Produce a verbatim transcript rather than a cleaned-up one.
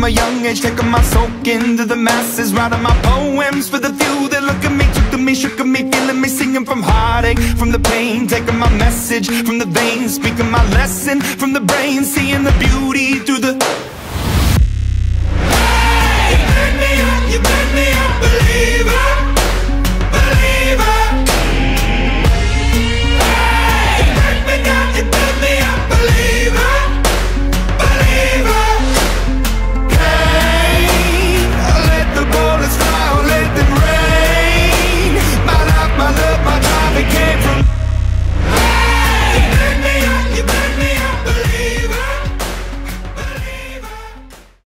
from a young age, taking my soak into the masses, writing my poems for the few that look at me, took to me, shook at me, feeling me, singing from heartache, from the pain, taking my message from the veins, speaking my lesson from the brain, seeing the beauty through the